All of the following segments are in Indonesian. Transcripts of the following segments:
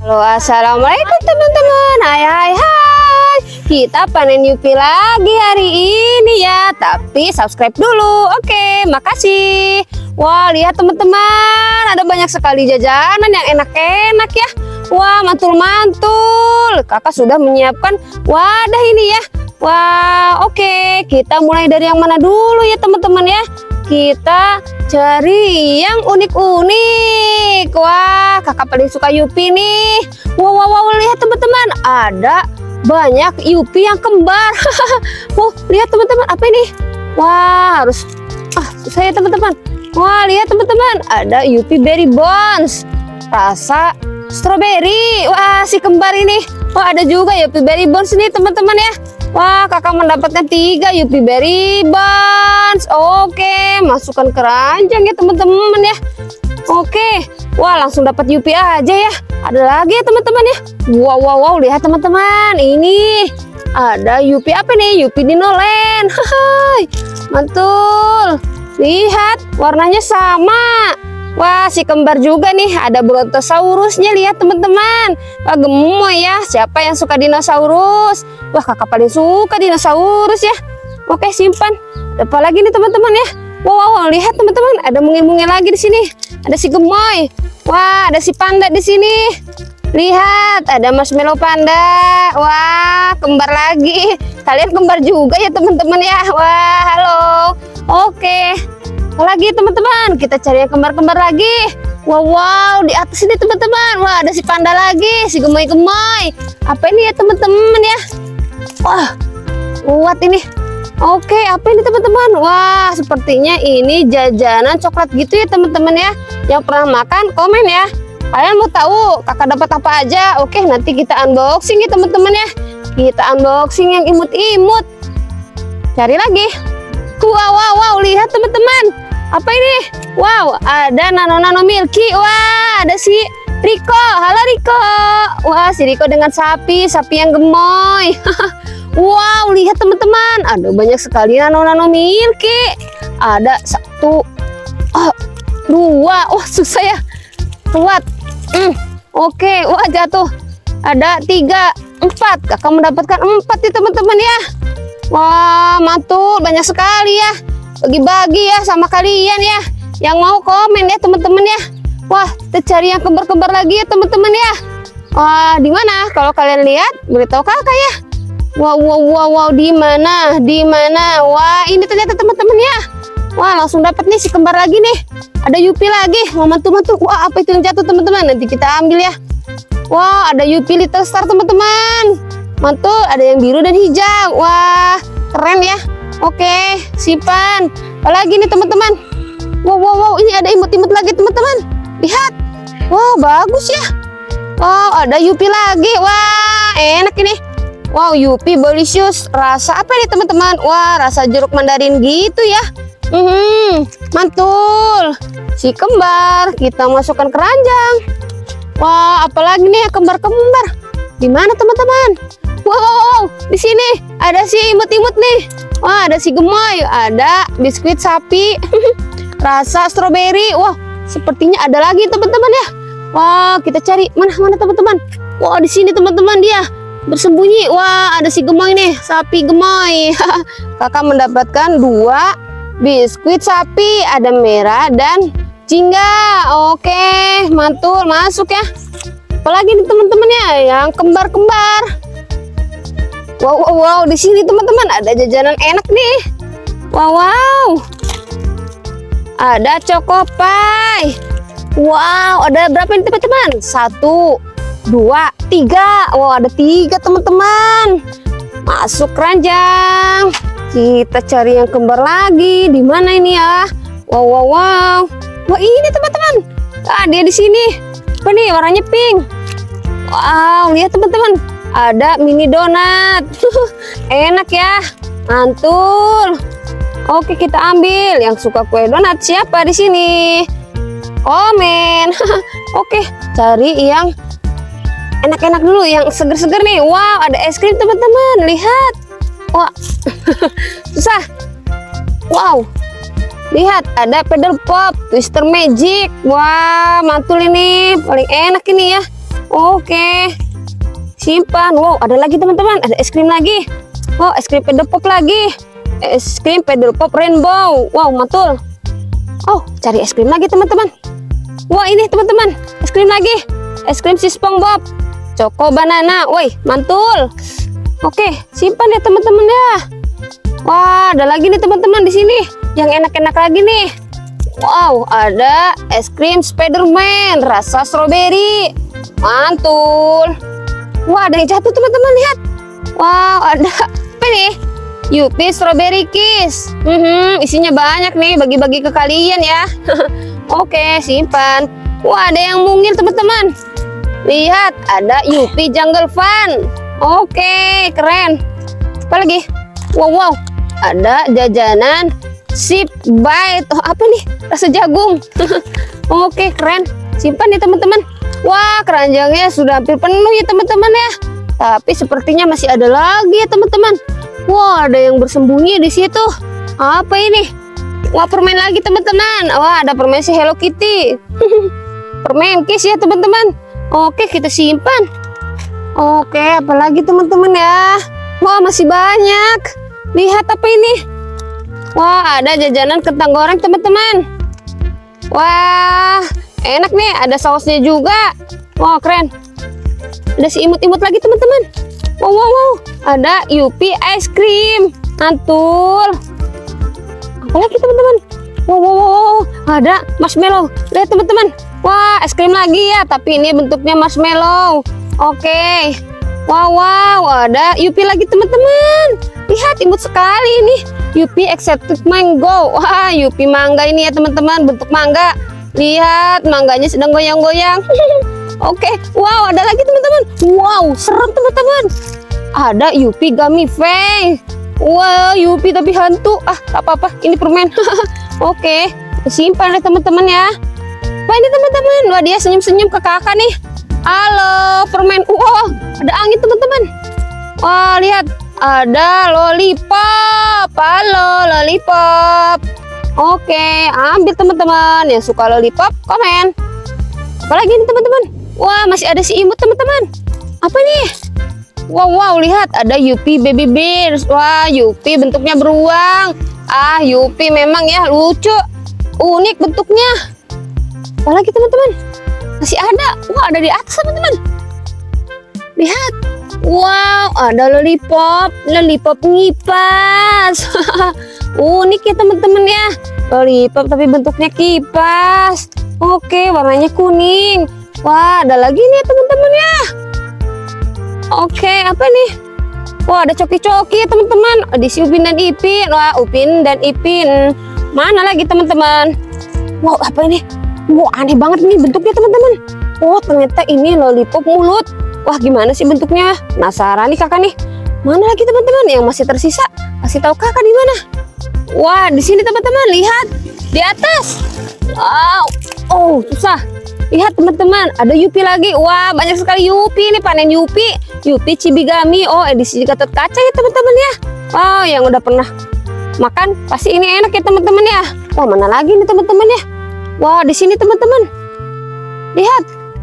Halo, assalamualaikum teman-teman. Hai. Kita panen Yupi lagi hari ini ya. Tapi subscribe dulu. Oke, makasih. Wah, lihat teman-teman, ada banyak sekali jajanan yang enak-enak ya. Wah, mantul-mantul. Kakak sudah menyiapkan wadah ini ya. Wah, oke. Kita mulai dari yang mana dulu ya teman-teman ya. Kita cari yang unik-unik. Wah, kakak paling suka Yupi nih. Wow, lihat teman-teman, ada banyak Yupi yang kembar. Wow, lihat teman-teman, apa ini? Wah, harus susah ya teman-teman. Wah, lihat teman-teman, ada Yupi Berry Bones rasa strawberry. Wah, si kembar ini. Wah, ada juga Yupi Berry Bones nih teman-teman ya. Wah, kakak mendapatkan 3 Yupi Berry Bones. Oke, masukkan keranjang ya teman-teman ya. Oke, wah langsung dapat Yupi aja ya. Ada lagi ya teman-teman ya. Wow, lihat teman-teman, ini ada Yupi apa nih? Yupi Dinoland. Hai, mantul. Lihat, warnanya sama. Wah, si kembar juga nih, ada Brontosaurusnya. Lihat teman-teman. Wah, gemoy ya. Siapa yang suka dinosaurus? Wah, kakak paling suka dinosaurus ya. Oke, simpan. Apa lagi nih teman-teman ya? Wow, lihat teman-teman, ada mungil-mungil lagi di sini. Ada si gemoy. Wah, ada si panda di sini. Lihat, ada marshmallow panda. Wah, kembar lagi. Kalian kembar juga ya teman-teman ya. Wah, halo. Oke. Lagi teman-teman, kita cari yang kembar-kembar lagi. Wow, di atas ini teman-teman. Wah, ada si panda lagi, si gemoy-gemoy. Apa ini ya teman-teman ya? Wah, kuat ini. Oke, apa ini teman-teman? Wah, sepertinya ini jajanan coklat gitu ya teman-teman ya. Yang pernah makan, komen ya. Kalian mau tahu kakak dapat apa aja? Oke, nanti kita unboxing ya teman-teman ya. Kita unboxing yang imut-imut. Cari lagi. Wow, lihat teman-teman. Apa ini? Wow, ada nano Milky. Wah, ada si Riko. Halo Riko. Wah, si Riko dengan sapi yang gemoy. Wow, lihat teman-teman, ada banyak sekali nano Milky. Ada 1, 2. Wah, susah ya. Kuat. Oke, wah jatuh. Ada 3, 4. Kakak mendapatkan 4 nih teman-teman ya. Wah, mantul, banyak sekali ya. Bagi-bagi ya sama kalian ya. Yang mau komen ya teman-teman ya. Wah, kita cari yang kembar-kembar lagi ya teman-teman ya. Wah, di mana? Kalau kalian lihat, beritahu kakak ya. Wow, di mana? Wah, ini ternyata teman-teman ya. Wah, langsung dapat nih si kembar lagi nih. Ada Yupi lagi. Mau mantul-mantul. Wah, apa itu yang jatuh teman-teman? Nanti kita ambil ya. Wah, ada Yupi Little Star teman-teman. Mantul, ada yang biru dan hijau. Wah, keren ya. Oke, simpan. Apalagi nih teman-teman. Wow, ini ada imut-imut lagi teman-teman. Lihat. Wah, bagus ya. Wow, ada Yupi lagi. Wah, enak ini. Wow, Yupi Bolicious. Rasa apa nih teman-teman? Wah, rasa jeruk mandarin gitu ya. Mantul. Si kembar kita masukkan keranjang. Wah, apalagi nih ya kembar-kembar. Di mana teman-teman? Wow, di sini ada si imut-imut nih. Wah, ada si gemoy, ada biskuit sapi rasa strawberry. Wah, sepertinya ada lagi teman-teman ya. Wah, kita cari mana teman-teman. Wah, di sini teman-teman dia bersembunyi. Wah, ada si gemoy nih, sapi gemoy. Kakak mendapatkan 2 biskuit sapi, ada merah dan jingga. Oke, mantul, masuk ya. Apalagi nih teman-teman ya, yang kembar-kembar. Wow, di sini teman-teman ada jajanan enak nih. Wow. Ada Choco Pie. Wow, ada berapa nih teman-teman? 1, 2, 3. Wow, ada 3 teman-teman. Masuk keranjang. Kita cari yang kembar lagi. Di mana ini ya? Wow. Wah, ini teman-teman. Dia di sini. Apa nih? Warnanya pink. Wow, lihat teman-teman. Ada mini donat. Enak ya. Mantul. Oke, kita ambil. Yang suka kue donat siapa di sini? Komen. Oke, cari yang enak-enak dulu, yang seger-seger nih. Wow, ada es krim teman-teman. Lihat. Wah. Susah. Wow. Lihat, ada pedal pop, Twister Magic. Wah, mantul ini. Paling enak ini ya. Oke, simpan. Wow, ada lagi teman-teman, ada es krim lagi. Oh, es krim pedal pop lagi. Es krim pedal pop rainbow. Wow, mantul. Oh, cari es krim lagi teman-teman. Wah, ini teman-teman, es krim lagi. Es krim si SpongeBob. Choco banana. Woi, mantul. Oke, simpan ya teman-teman ya. Wah, ada lagi nih teman-teman di sini. Yang enak-enak lagi nih. Wow, ada es krim Spiderman rasa strawberry. Mantul. Wah, ada yang jatuh teman-teman, lihat. Wow, ada apa nih? Yupi Strawberry Kiss. Isinya banyak nih, bagi-bagi ke kalian ya. Oke, simpan. Wah, ada yang mungil teman-teman. Lihat, ada Yupi Jungle Fun. Oke, keren. Apa lagi? Wow, ada jajanan Sip Bite. Oh, apa nih? Rasa jagung. Oke, keren. Simpan ya teman-teman. Wah, keranjangnya sudah hampir penuh ya teman-teman ya. Tapi sepertinya masih ada lagi ya teman-teman. Wah, ada yang bersembunyi di situ. Apa ini? Wah, permen lagi teman-teman. Wah, ada permen si Hello Kitty. Permen Kiss ya teman-teman. Oke, kita simpan. Oke, apalagi teman-teman ya. Wah, masih banyak. Lihat apa ini? Wah, ada jajanan kentang goreng teman-teman. Wah, enak nih. Ada sausnya juga. Wah, keren. Ada si imut-imut lagi teman-teman. Wow. Ada Yupi ice cream. Mantul. Apalagi teman-teman? Wow. Ada marshmallow. Lihat teman-teman. Wah, es krim lagi ya. Tapi ini bentuknya marshmallow. Oke. Wow. Ada Yupi lagi teman-teman. Lihat, imut sekali ini. Yupi Exotic Mango. Wah, Yupi mangga ini ya teman-teman. Bentuk mangga. Lihat, mangganya sedang goyang-goyang. Oke, wow, ada lagi teman-teman. Wow, serem teman-teman. Ada Yupi Gummy Face. Wow, Yupi tapi hantu. Ah, tak apa-apa, ini permen. Oke, simpan deh teman-teman ya. Wah, ini teman-teman. Wah, dia senyum-senyum ke kakak nih. Halo, permen. Wow, ada angin teman-teman. Wah, lihat, ada lollipop. Halo, lollipop. Oke, ambil teman-teman. Yang suka lollipop, komen. Apalagi ini teman-teman? Wah, masih ada si imut teman-teman. Apa nih? Wow, lihat, ada Yupi Baby Bears. Wah, Yupi bentuknya beruang. Ah, Yupi memang ya lucu, unik bentuknya. Apalagi teman-teman? Masih ada. Wah, ada di atas teman-teman. Lihat. Wow, ada lollipop ngipas. Unik ya teman-teman ya. Lollipop tapi bentuknya kipas. Oke, warnanya kuning. Wah, ada lagi nih teman-teman ya. Oke, apa nih? Wah, ada coki-coki ya teman-teman. Ada si Upin dan Ipin. Wah, Upin dan Ipin. Mana lagi teman-teman? Wow, apa ini? Wow, aneh banget nih bentuknya teman-teman. Oh, ternyata ini lollipop mulut. Wah, gimana sih bentuknya? Penasaran nih kakak nih. Mana lagi teman-teman yang masih tersisa? Kasih tahu kakak di mana? Wah, di sini teman-teman, lihat. Di atas. Wow. Oh, susah. Lihat teman-teman, ada Yupi lagi. Wah, banyak sekali Yupi nih, panen Yupi. Yupi Chibigami. Oh, edisi Gatot Kaca ya teman-teman ya. Wow, yang udah pernah makan pasti ini enak ya teman-teman ya. Wah, mana lagi nih teman-teman ya? Wah, di sini teman-teman. Lihat.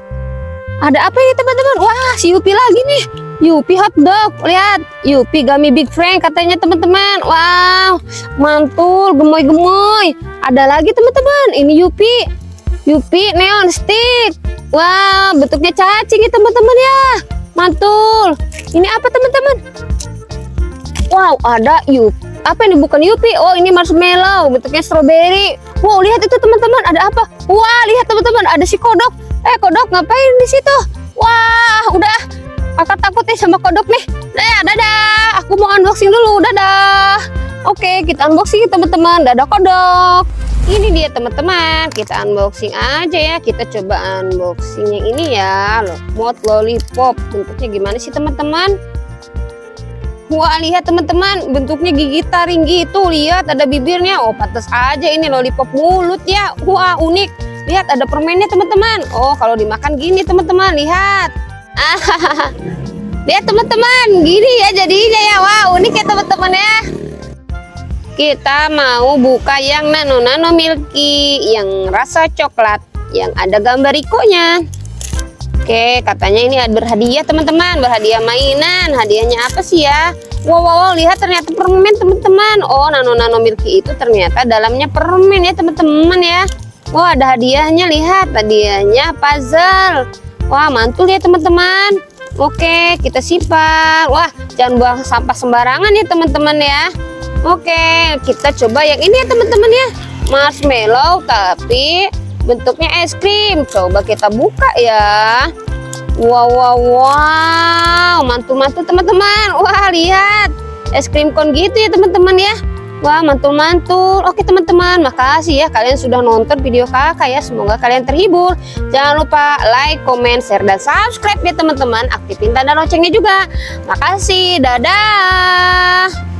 Ada apa ini teman-teman? Wah, si Yupi lagi nih. Yupi hotdog. Lihat, Yupi Gummy Big Frank katanya teman-teman. Wow, mantul, gemoy-gemoy. Ada lagi teman-teman. Ini Yupi neon stick. Wah, bentuknya cacing ya teman-teman ya. Mantul. Ini apa teman-teman? Wow, ada Yupi. Apa ini? Bukan Yupi. Oh, ini marshmallow. Bentuknya strawberry. Wow, lihat itu teman-teman. Ada apa? Wah, lihat teman-teman. Ada si kodok. Kodok ngapain di situ? Wah, udah. Kakak takut nih sama kodok nih. Dadah. Aku mau unboxing dulu. Dadah. Oke, kita unboxing teman-teman. Dadah kodok. Ini dia teman-teman. Kita unboxing aja ya. Kita coba unboxing yang ini ya. Mod lollipop. Bentuknya gimana sih teman-teman? Wah, lihat teman-teman. Bentuknya gigi taring gitu. Lihat ada bibirnya. Oh, pantas aja ini lollipop mulut ya. Wah, unik. Lihat ada permennya teman-teman. Oh, kalau dimakan gini teman-teman. Lihat. Lihat teman-teman. Gini ya jadinya ya. Wah, unik ya teman-teman ya. Kita mau buka yang nano milky, yang rasa coklat, yang ada gambar Rikonya. Oke, katanya ini ada berhadiah teman-teman, berhadiah mainan. Hadiahnya apa sih ya? Wow, lihat ternyata permen teman-teman. Oh, nano milky itu ternyata dalamnya permen ya teman-teman ya. Wah, ada hadiahnya, lihat hadiahnya puzzle. Wah, mantul ya teman-teman. Oke, kita simpan. Wah, jangan buang sampah sembarangan ya teman-teman ya. Oke, kita coba yang ini ya teman-teman ya. Marshmallow tapi bentuknya es krim. Coba kita buka ya. Wow, mantul-mantul teman-teman. Wah, lihat es krim cone gitu ya teman-teman ya. Wah, mantul-mantul. Oke teman-teman, makasih ya kalian sudah nonton video kakak ya. Semoga kalian terhibur. Jangan lupa like, comment, share, dan subscribe ya teman-teman. Aktifin tanda loncengnya juga. Makasih, dadah.